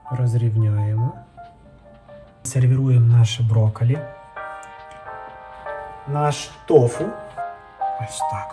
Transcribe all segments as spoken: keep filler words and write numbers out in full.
розрівняємо. Сервіруємо наше брокколі, наш тофу, ось так,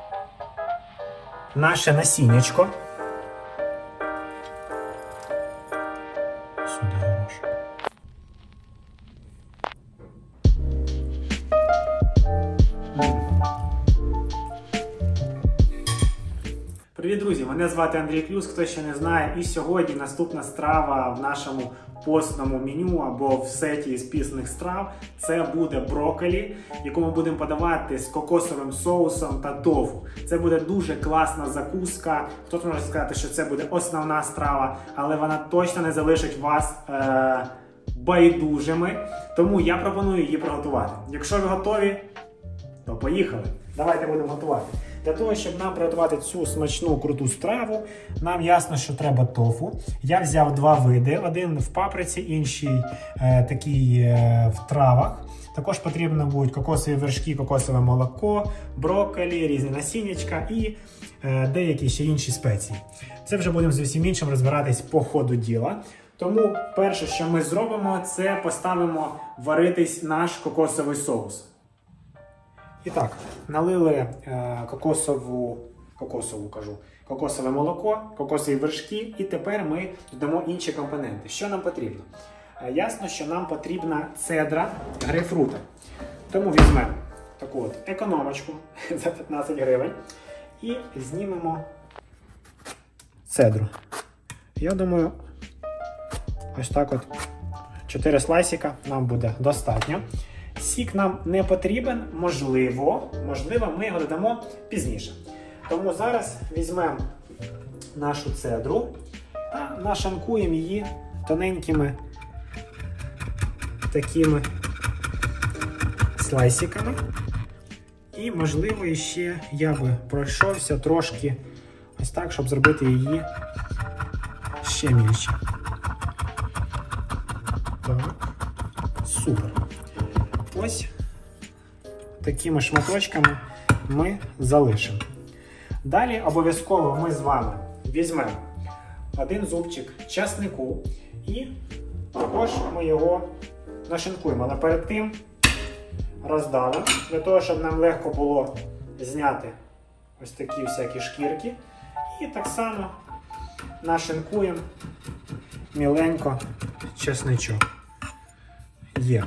наше насіннячко. Сюди горошок. Привіт, друзі! Мене звати Андрій Клюс, хто ще не знає. І сьогодні наступна страва в нашому постному меню або в сеті з пісних страв. Це буде брокколі, яку ми будемо подавати з кокосовим соусом та тофу. Це буде дуже класна закуска. Хтось може сказати, що це буде основна страва, але вона точно не залишить вас е байдужими. Тому я пропоную її приготувати. Якщо ви готові, то поїхали. Давайте будемо готувати. Для того, щоб нам приготувати цю смачну, круту страву, нам ясно, що треба тофу. Я взяв два види. Один в паприці, інший е, такий е, в травах. Також потрібно будуть кокосові вершки, кокосове молоко, брокколі, різні насіннячка і е, деякі ще інші спеції. Це вже будемо з усім іншим розбиратись по ходу діла. Тому перше, що ми зробимо, це поставимо варитись наш кокосовий соус. І так, налили е, кокосову, кокосову кажу, кокосове молоко, кокосові вершки, і тепер ми додамо інші компоненти. Що нам потрібно? Е, ясно, що нам потрібна цедра грейпфрута. Тому візьмемо таку от економочку за п'ятнадцять гривень і знімемо цедру. Я думаю, ось так от чотири слайсика нам буде достатньо. Сік нам не потрібен, можливо, можливо, ми його додамо пізніше. Тому зараз візьмемо нашу цедру та нашинкуємо її тоненькими такими слайсиками. І, можливо, ще я би пройшовся трошки ось так, щоб зробити її ще мільше. Так, супер. Ось такими шматочками ми залишимо. Далі обов'язково ми з вами візьмемо один зубчик часнику і також ми його нашинкуємо. Але перед тим роздавимо, для того, щоб нам легко було зняти ось такі всякі шкірки. І так само нашинкуємо міленько чесничок. Є.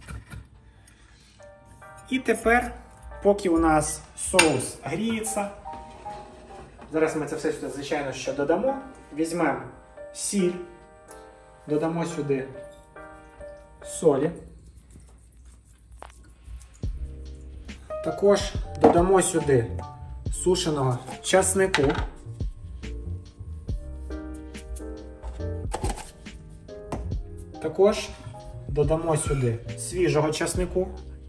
І тепер, поки у нас соус гріється, зараз ми це все сюди, звичайно, що додамо. Візьмемо сіль, додамо сюди солі. Також додамо сюди сушеного часнику. Також додамо сюди свіжого часнику.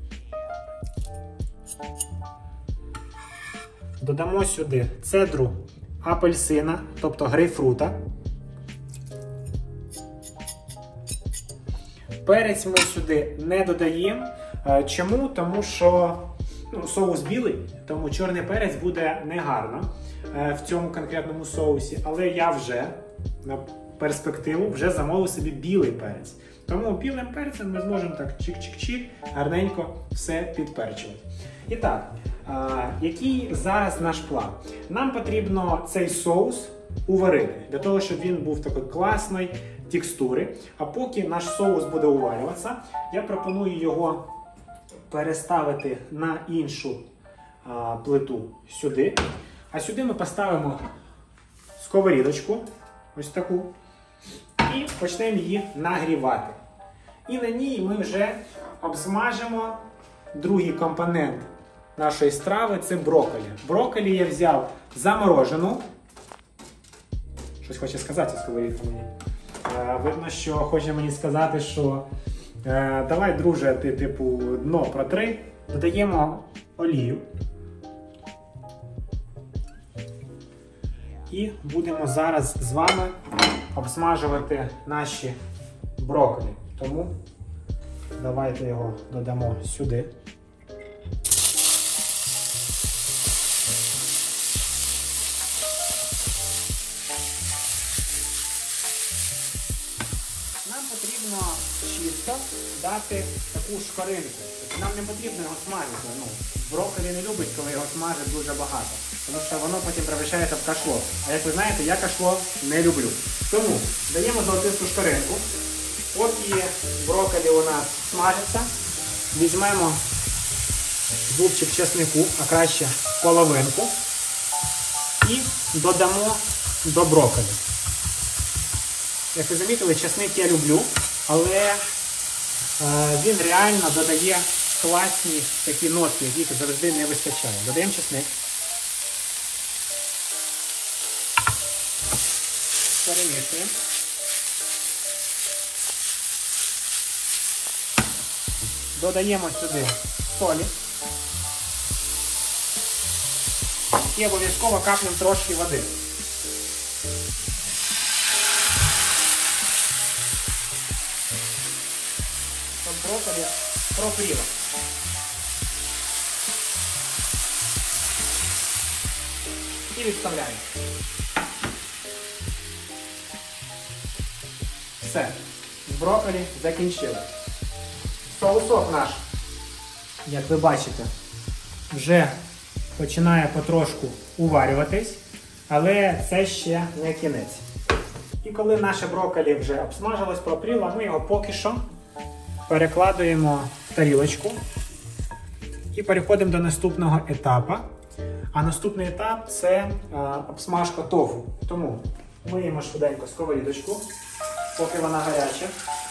Додамо сюди цедру апельсина, тобто грейпфрута. Перець ми сюди не додаємо. Чому? Тому що ну, соус білий, тому чорний перець буде негарно в цьому конкретному соусі. Але я вже на перспективу вже замовив собі білий перець. Тому білим перцем ми зможемо так чик-чик-чик гарненько все підперчувати. І так, а, який зараз наш план? Нам потрібно цей соус уварити, для того, щоб він був такої класної текстури. А поки наш соус буде уварюватися, я пропоную його переставити на іншу а, плиту сюди. А сюди ми поставимо сковорідочку, ось таку, і почнемо її нагрівати. І на ній ми вже обсмажимо другий компонент нашої страви – це брокколі. Брокколі я взяв заморожену. Щось хоче сказати сковорідка мені. Е, видно, що хоче мені сказати, що е, давай, друже, ти типу дно протри. Додаємо олію. І будемо зараз з вами обсмажувати наші брокколі. Тому давайте його додамо сюди. нам потрібно чисто дати таку шкоринку. Тобто нам не потрібно його смажити. Ну, брокколі не любить, коли його смажать дуже багато. Тому що воно потім превращається в кашло. А як ви знаєте, я кашло не люблю. Тому даємо золотисту шкоринку. Поки брокколі у нас смажиться, візьмемо зубчик чеснику, а краще половинку, і додамо до брокколі. Як ви замітили, чесник я люблю, але е, він реально додає класні такі нотки, яких завжди не вистачає. Додаємо чесник. Перемішуємо. Додаємо сюди солі. І обов'язково капнемо трошки води. Щоб брокколі пропріло. І відставляємо. Все. Брокколі закінчили. Соусок наш, як ви бачите, вже починає потрошку уварюватись, але це ще не кінець. І коли наше брокколі вже обсмажилось, пропріло, ми його поки що перекладуємо в тарілочку і переходимо до наступного етапу. А наступний етап – це а, обсмажка тофу. Тому миємо швиденько сковорідочку, поки вона гаряча.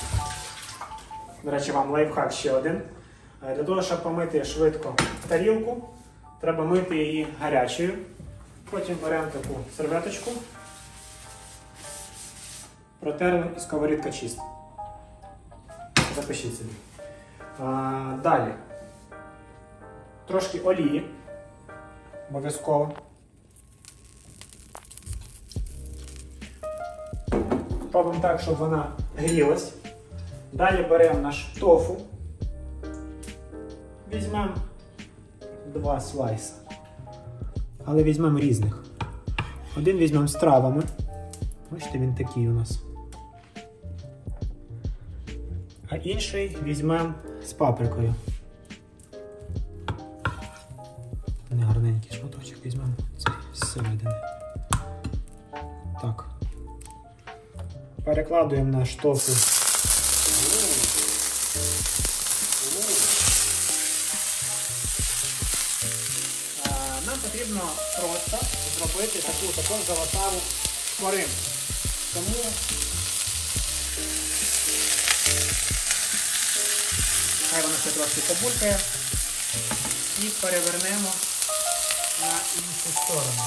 До речі, вам лайфхак ще один. Для того, щоб помити швидко тарілку, треба мити її гарячою. Потім беремо таку серветочку, протерли і сковорідка чиста. Запишіть собі. А, далі. Трошки олії. Обов'язково. Робимо так, щоб вона грілась. Далі беремо наш тофу. Візьмемо два слайси. Але візьмемо різних. Один візьмемо з травами. Бачите, він такий у нас. А інший візьмемо з паприкою. Не гарненький шматочок візьмемо цей зсередини. Так. Перекладуємо наш тофу. Нам потрібно просто зробити таку таку золотаву шкоринку. Тому хай вона ще трошки побулькає і перевернемо на іншу сторону.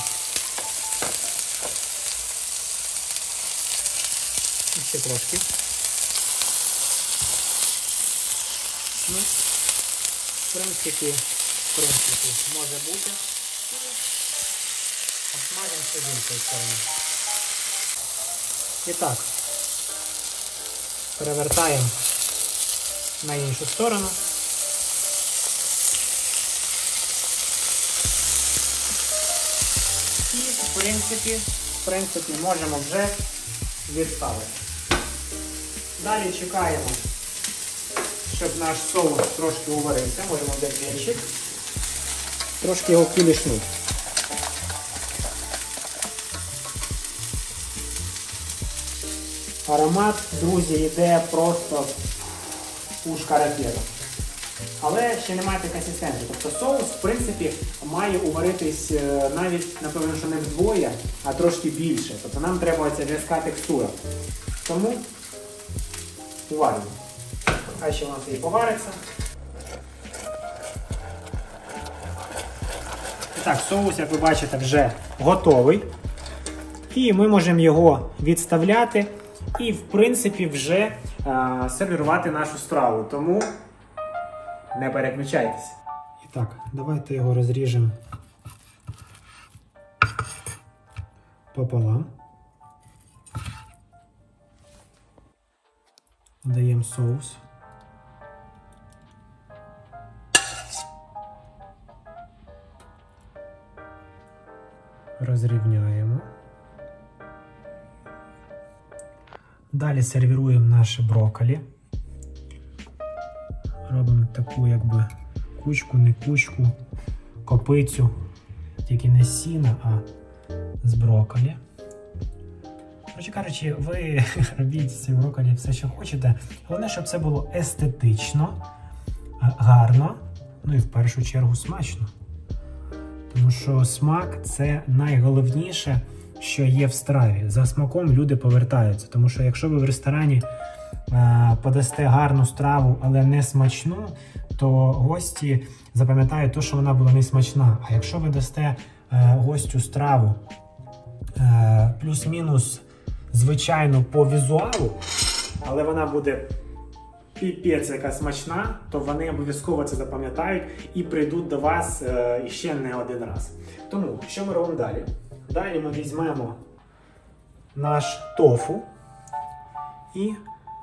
І ще трошки. Ну, в принципі, в принципі, може бути. Обсмажимо ще з іншої сторони. І так, перевертаємо на іншу сторону. І, в принципі, в принципі, можемо вже відставити. Далі чекаємо, щоб наш соус трошки уварився. Можемо взяти вінчик. Трошки його кулішнути. Аромат, друзі, йде просто пушка ракета. Але ще немає консистенції. Тобто соус, в принципі, має уваритись навіть, напевно, що не вдвоє, а трошки більше. Тобто нам треба ця в'язка текстура. Тому уварюємо. Хай ще у нас і повариться. І так, соус, як ви бачите, вже готовий. І ми можемо його відставляти і, в принципі, вже а, сервірувати нашу страву. Тому не переключайтеся. І так, давайте його розріжемо пополам. Додаємо соус. Розрівняємо. Далі сервіруємо наше брокколі. Робимо таку якби кучку, не кучку, копицю. Тільки не з сіна, а з брокколі. Коротше кажучи, ви робіть з цим брокколі все, що хочете. Головне, щоб це було естетично, гарно, ну і в першу чергу смачно. Тому що смак – це найголовніше, що є в страві. За смаком люди повертаються. Тому що якщо ви в ресторані е, подасте гарну страву, але не смачну, то гості запам'ятають те, що вона була не смачна. А якщо ви дасте е, гостю страву е, плюс-мінус звичайно по візуалу, але вона буде піпець яка смачна, то вони обов'язково це запам'ятають і прийдуть до вас е, ще не один раз. Тому, що ми робимо далі? Далі ми візьмемо наш тофу і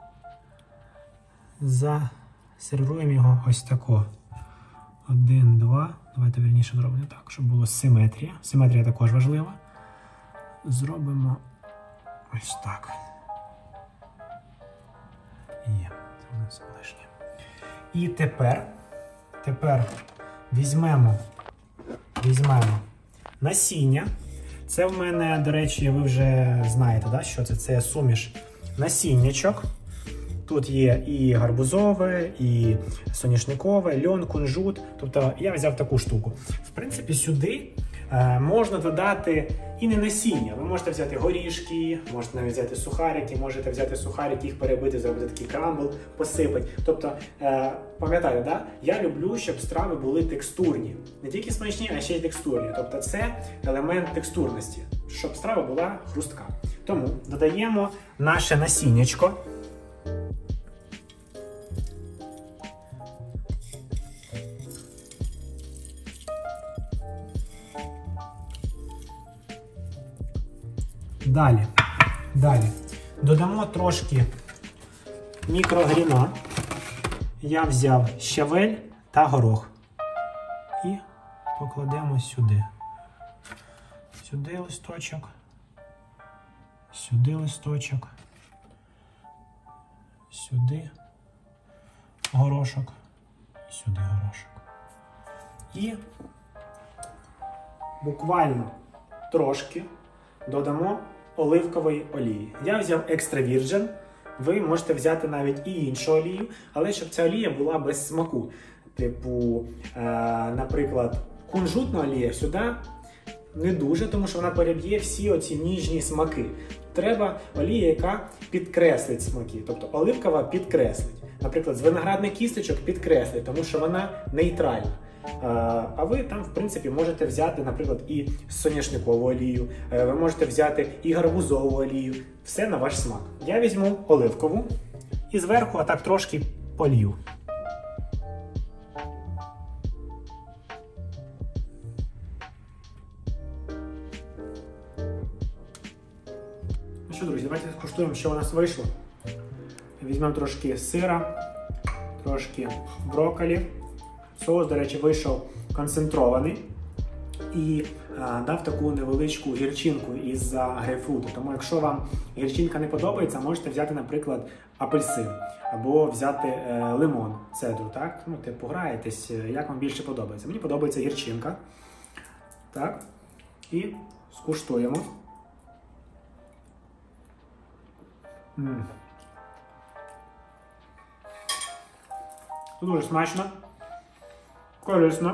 засервіруємо його ось тако. Один, два. Давайте вірніше зробимо так, щоб було симетрія. Симетрія також важлива. Зробимо ось так. Є. Це у нас лишнє. І тепер, тепер візьмемо, візьмемо насіння. Це в мене, до речі, ви вже знаєте, да, що це? Це суміш насіннячок. Тут є і гарбузове, і соняшникове, льон, кунжут. Тобто я взяв таку штуку. В принципі, сюди е, можна додати і не насіння. Ви можете взяти горішки, можете навіть взяти сухарики, можете взяти сухарики, їх перебити, зробити такий крамбл, посипати. Тобто, е, пам'ятаєте, да? Я люблю, щоб страви були текстурні. Не тільки смачні, а ще й текстурні. Тобто це елемент текстурності, щоб страва була хрустка. Тому додаємо наше насіннячко. Далі, далі додамо трошки мікрогріна. Я взяв щавель та горох. І покладемо сюди. Сюди листочок, сюди листочок, сюди горошок, сюди горошок. І буквально трошки додамо оливкової олії. Я взяв екстра вірджин. Ви можете взяти навіть і іншу олію, але щоб ця олія була без смаку. Типу, е, наприклад, кунжутна олія сюди не дуже, тому що вона переб'є всі оці ніжні смаки. Треба олія, яка підкреслить смаки. Тобто оливкова підкреслить. Наприклад, з виноградних кісточок підкреслить, тому що вона нейтральна. А ви там, в принципі, можете взяти, наприклад, і соняшникову олію, ви можете взяти і гарбузову олію. Все на ваш смак. Я візьму оливкову і зверху отак трошки полью. Ну що, друзі, давайте скуштуємо, що у нас вийшло. Візьмемо трошки сира, трошки брокколі. Соус, до речі, вийшов концентрований і а, дав таку невеличку гірчинку із-за грейпфруту. Тому якщо вам гірчинка не подобається, можете взяти, наприклад, апельсин або взяти е, лимон, цедру, так? Ну, типу, граєтесь, як вам більше подобається. Мені подобається гірчинка. Так, і скуштуємо. М-м. Дуже смачно. Корисно,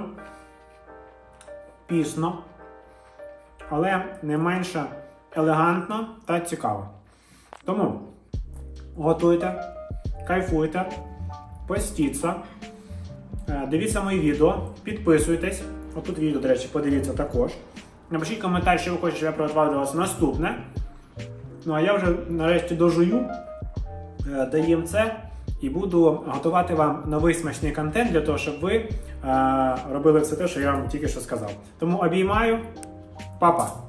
пісно, але не менше елегантно та цікаво. Тому готуйте, кайфуйте, постіться, дивіться мої відео, підписуйтесь. Отут відео, до речі, подивіться також. Напишіть коментар, що ви хочете, щоб я приготував для вас наступне. Ну а я вже нарешті дожую, доїм це. І буду готувати вам новий смачний контент для того, щоб ви е, робили все те, що я вам тільки що сказав. Тому обіймаю. Па-па!